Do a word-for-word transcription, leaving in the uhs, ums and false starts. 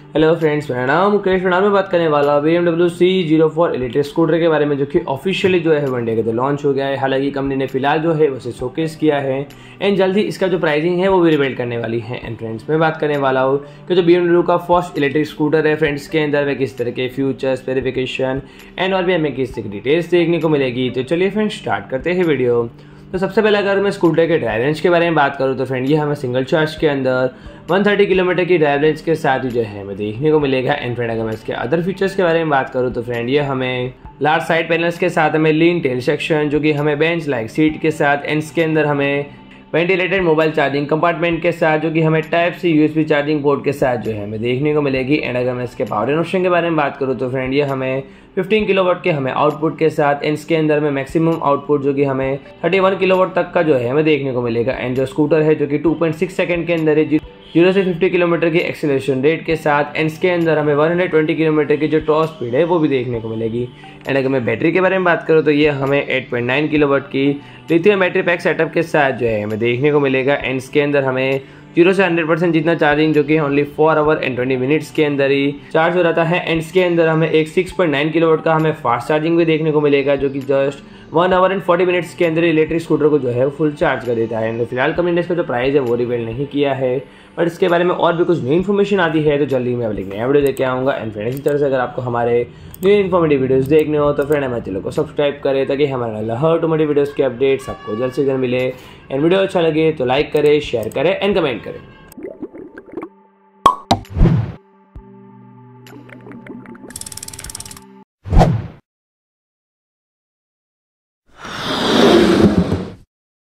Hello friends, मेरा नाम मुकेश और मैं बात करने वाला हूँ B M W C zero four electric scooter के बारे में, जो कि ऑफिशियली जो है वन डे के तो लॉन्च हो गया है। हालांकि कंपनी ने फिलहाल जो है उसे शोकेस किया है एंड जल्द ही इसका जो प्राइसिंग है वो भी रिवील करने वाली है। एंड फ्रेंड्स, मैं बात करने वाला हूँ कि जो बी एम डब्ल्यू का फर्स्ट इलेक्ट्रिक स्कूटर है फ्रेंड्स, के अंदर में किस तरह के फ्यूचर्स, स्पेसिफिकेशन एंड और भी हमें किस तरह की डिटेल्स देखने को मिलेगी। तो चलिए फ्रेंड्स, स्टार्ट करते हैं वीडियो। तो सबसे पहले अगर मैं स्कूटर के ड्राइव रेंज के बारे में बात करूँ तो फ्रेंड, ये हमें सिंगल चार्ज के अंदर एक सौ तीस किलोमीटर की ड्राइव रेंज के साथ ही जो है हमें देखने को मिलेगा। एंड फ्रेंड, अगर मैं इसके अदर फीचर्स के बारे में बात करूँ तो फ्रेंड, ये हमें लार्ज साइड पैनल्स के साथ हमें लीन टेल सेक्शन, जो कि हमें बेंच लाइक सीट के साथ, एंड इसके अंदर हमें वेंटिलेटेड मोबाइल चार्जिंग कंपार्टमेंट के साथ, जो कि हमें type C USB charging port के साथ जो है हमें देखने को मिलेगी। एंड अगर मैं इसके पावर एंड ऑप्शन के बारे में बात करूँ तो फ्रेंड, ये हमें पंद्रह किलोवाट के हमें आउटपुट के साथ, एंड इसके अंदर में मैक्सिमम आउटपुट जो कि हमें इकतीस किलोवाट तक का जो है हमें देखने को मिलेगा। एंड जो स्कूटर है जो कि टू पॉइंट सिक्स सेकंड के अंदर है, जीरो से पचास किलोमीटर की एक्सेलरेशन रेट के साथ, एंड इसके अंदर हमें एक सौ बीस किलोमीटर की जो टॉप स्पीड है वो भी देखने को मिलेगी। एंड अगर मैं बैटरी के बारे में बात करूँ तो ये हमें आठ पॉइंट नौ किलोवाट की लिथियम बैटरी पैक सेटअप के साथ जो है हमें देखने को मिलेगा। एंड इसके अंदर हमें जीरो से हंड्रेड परसेंट जितना चार्जिंग, जो कि only four hour and twenty minutes के अंदर ही चार्ज हो जाता है। एंड इसके अंदर हमें एक सिक्स पॉइंट नाइन किलोवाट का हमें फास्ट चार्जिंग भी देखने को मिलेगा, जो कि just one hour and forty minutes के अंदर इलेक्ट्रिक स्कूटर को जो है फुल चार्ज कर देता है। फिलहाल कंपनी ने इसका जो प्राइस है वो रिवील नहीं किया है, बट इसके बारे में और भी कुछ न्यू इन्फॉर्मेशन आती है तो जल्दी मैं एक नया वीडियो देके आऊँगा। एंड फ्रेंड, इसी तरह से अगर आपको हमारे न्यू इन्फॉर्मेटिव वीडियोस देखने हो तो फ्रेंड हमारे चैनल को सब्सक्राइब करें, ताकि हमारे हर ऑटोमेटिक वीडियोस के अपडेट्स आपको जल्द से जल्द मिले। एंड वीडियो अच्छा लगे तो लाइक करें, शेयर करें एंड कमेंट करें।